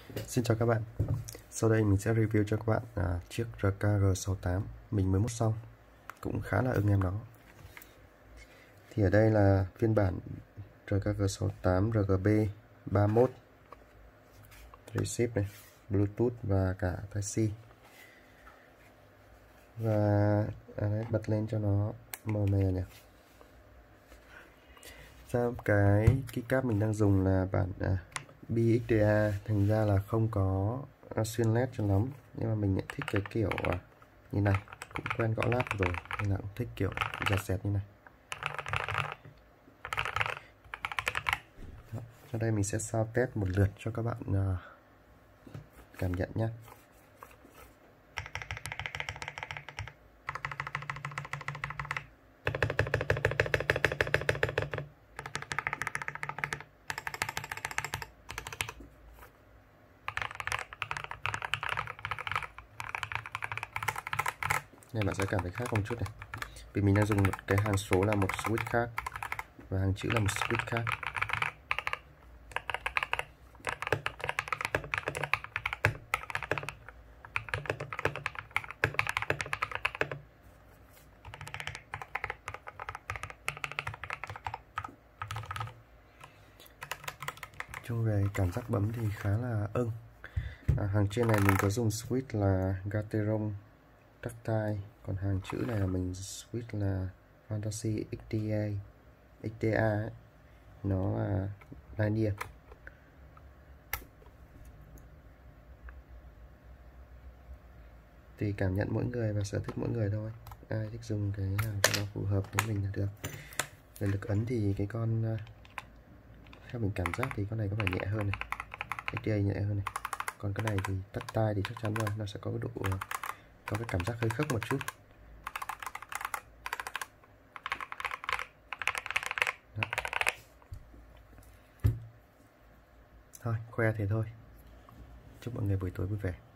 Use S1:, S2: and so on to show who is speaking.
S1: Xin chào các bạn. Sau đây mình sẽ review cho các bạn chiếc RKG68. Mình mới mốt xong, cũng khá là ưng em nó. Thì ở đây là phiên bản RKG68 RGB 31 receive này, Bluetooth và cả Type-C. Và đấy, bật lên cho nó màu mè nhỉ. Cái keycap mình đang dùng là bản BXDA, thành ra là không có xuyên led cho lắm, nhưng mà mình lại thích cái kiểu như này, cũng quen gõ lát rồi nên là cũng thích kiểu dẹt dẹt như này. Đó. Sau đây mình sẽ sound test một lượt cho các bạn cảm nhận nhé. Này bạn sẽ cảm thấy khác một chút này, vì mình đang dùng một cái hàng số là một switch khác và hàng chữ là một switch khác. Chung về cảm giác bấm thì khá là ưng. Hàng trên này mình có dùng switch là Gateron Tactile, còn hàng chữ này là mình switch là Fantasy XDA ấy. Nó là Linear. Tùy cảm nhận mỗi người và sở thích mỗi người thôi, ai thích dùng cái nào cho nó phù hợp với mình là được. Về lực ấn thì cái con theo mình cảm giác thì con này có vẻ nhẹ hơn này, XDA nhẹ hơn này, còn cái này thì Tactile thì chắc chắn rồi, nó sẽ có cái độ có cái cảm giác hơi khớp một chút. Đó. Thôi khoe thế thôi, chúc mọi người buổi tối vui vẻ.